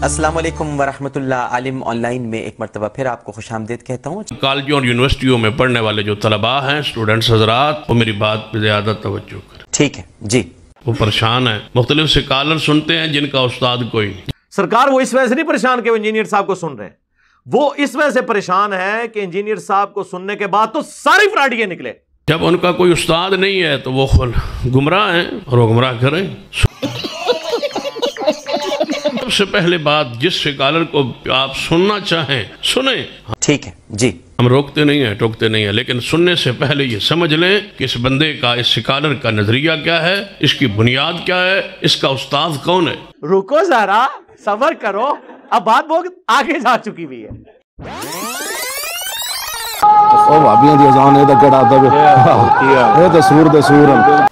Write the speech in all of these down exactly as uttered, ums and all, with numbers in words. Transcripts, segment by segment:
अस्सलाम वालेकुम वरहमतुल्लाह। आलिम ऑनलाइन में एक मरतबा फिर आपको खुशामदीद कहता हूँ। कॉलेजों और यूनिवर्सिटियों में पढ़ने वाले जो तलबा हैं, स्टूडेंट्स हजरात, वो मेरी बात पे ज़्यादा तवज्जो करें। ठीक है जी। वो परेशान है, मुख्तलिफ से कॉलर सुनते हैं जिनका उस्ताद कोई नहीं। सरकार वो इस वजह से नहीं परेशान कि वो इंजीनियर साहब को सुन रहे हैं, वो इस वजह से परेशान है कि इंजीनियर साहब को सुनने के बाद तो सारी फ्राडियां निकले। जब उनका कोई उस्ताद नहीं है तो वो गुमराह हैं और वो गुमराह करें। सबसे पहले बात, जिस कॉलर को आप सुनना चाहें सुने। ठीक है जी। हम रोकते नहीं हैं, टोकते नहीं हैं, लेकिन सुनने से पहले ये समझ लें कि इस बंदे का, इस स्कॉलर का नजरिया क्या है, इसकी बुनियाद क्या है, इसका उस्ताद कौन है। रुको जरा, सब्र करो, अब बात बहुत आगे जा चुकी हुई है। ओ भाभियां दी अजान ए दा गड़ा दबे ए तो सूर दे सूर।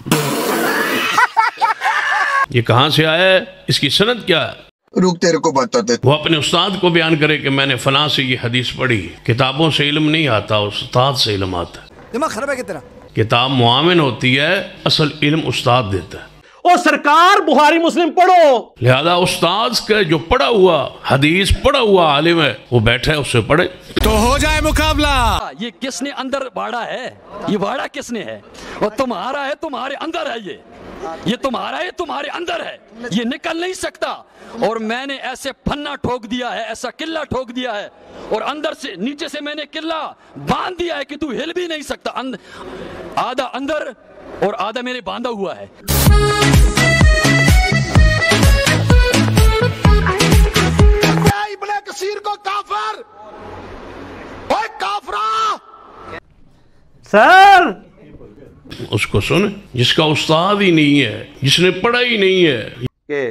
ये कहां से आया है, इसकी सनद क्या है, रुक तेरे को बताते। वो अपने उस्ताद को बयान करे कि मैंने फलां से ये हदीस पढ़ी। किताबों से इल्म नहीं आता, उस्ताद से इल्म आता है। दिमाग खराब है कितना। किताब मुआविन होती है, असल इल्म उस्ताद देता है। ओ सरकार, बुखारी मुस्लिम पढ़ो। लिहाजा उस्ताद के जो पढ़ा हुआ हदीस पढ़ा हुआ आलिम है, वो बैठे है, उससे पढ़े तो हो जाए मुकाबला। ये किसने अंदर बाड़ा है, ये बाड़ा किसने है, और तुम्हारा है, तुम्हारे अंदर है, ये ये तुम्हारा है, तुम्हारे अंदर है, ये निकल नहीं सकता। और मैंने ऐसे फन्ना ठोक दिया है, ऐसा किला ठोक दिया है, और अंदर से नीचे से मैंने किला बांध दिया है कि तू हिल भी नहीं सकता। अंद, आधा अंदर और आधा मेरे बांधा हुआ है। कसीर को काफर, ओए काफरा। सर उसको सुन, जिसका उस्ताद ही नहीं है, जिसने पढ़ा ही नहीं है, के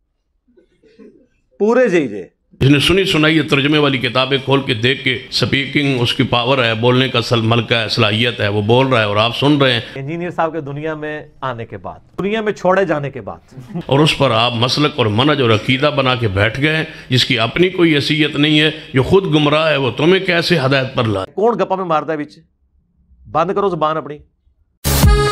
पूरे जाइए, जिसने सुनी सुनाई तर्जमे वाली किताबें खोल के देख के स्पीकिंग उसकी पावर है, बोलने का सल मलका है, सलाहियत है, वो बोल रहा है और आप सुन रहे हैं। इंजीनियर साहब के दुनिया में आने के बाद, दुनिया में छोड़े जाने के बाद, और उस पर आप मसलक और मनज और अकीदा बना के बैठ गए, जिसकी अपनी कोई हैसियत नहीं है, जो खुद गुमराह है, वो तुम्हें कैसे हदायत पर लाए। कौन गप्पा में मारता है बीच? बंद करो जुबान अपनी।